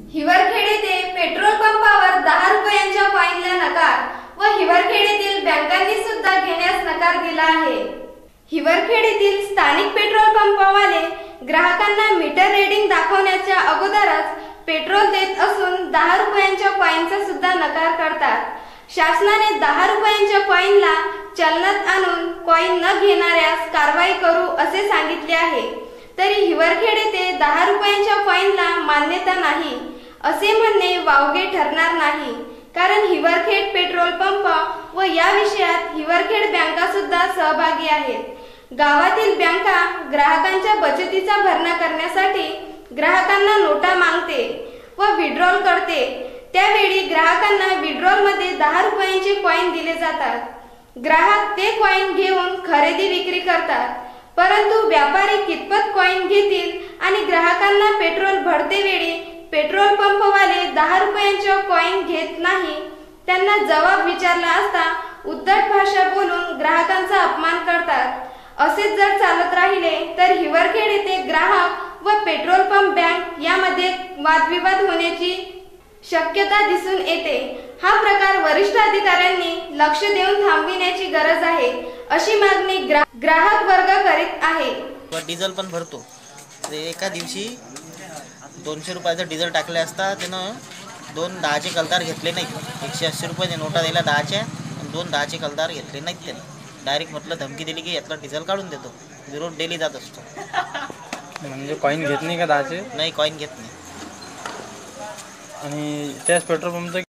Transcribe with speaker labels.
Speaker 1: हिवरखेड येथे पेट्रोल पंपावर 10 रुपयांच्या कॉइनला नकार व हिवरखेड येथील बँकांनी सुद्धा घेण्यास नकार दिला आहे। हिवरखेड येथील स्थानिक पेट्रोल पंपवाले ग्राहकांना मीटर रीडिंग दाखवण्याच्या अगोदरच पेट्रोल देत असून 10 रुपयांच्या कॉइनचा सुद्धा नकार करतात। शासनाने 10 रुपयांच्या कॉइनला चलनात आणून कॉइन न घेणाऱ्यास कारवाई करू असे सांगितले आहे। तरी हिवरखेड येथे 10 रुपयांच्या कॉइनला मान्यता नाही असे म्हणणे वावगे ठरणार नाही, कारण हिवरखेड पेट्रोल पंप व या विषयात हिवरखेड बँका सुद्धा सहभागी आहेत। गावातील बँका ग्राहकांच्या बचतीचा भरणा करण्यासाठी ग्राहकांना नोटा मागते व विड्रॉल करते। त्यावेळी ग्राहकांना विड्रॉल मध्ये 10 रुपयांचे कॉइन दिले जातात। ग्राहक ते कॉइन घेऊन खरेदी विक्री करतात, परंतु व्यापारी कितपत कॉइन घेतील आणि ग्राहकांना पेट्रोल भरते वेळी पेट्रोल पंपवाले 10 रुपयांच्या कॉइन घेत नाही, त्यांना जवाब विचारला असता उद्धट भाषा बोलून ग्राहकांचा अपमान करतात। असेच जर चालत राहिले तर हिवरखेड येथे ग्राहक व पेट्रोल पंप बँक यामध्ये वादविवाद होण्याची शक्यता दिसून येते। हा प्रकार वरिष्ठ अधिकाऱ्यांनी लक्ष देऊन थांबविण्याची गरज आहे, अशी मागणी ग्राहक वर्ग करीत आहे।
Speaker 2: डिझेल पण भरतो, एका दिवशी 200 रुपयाचं डिझेल टाकले असता त्यानं 2 10चे कलदार घेतले नाहीत। 180 रुपयाच्या नोटा दिल्या 10च्या, 2 10चे कलदार घेतले नाहीत त्यानं। डायरेक्ट म्हटलं धमकी दिली की यातला डिझेल काढून देतो, रोज डेली जात असतो।
Speaker 3: म्हणजे कॉइन घेत नाही का 10चे?
Speaker 2: नाही, कॉइन घेत नाही।
Speaker 3: आणि त्याच पेट्रोल पंपचं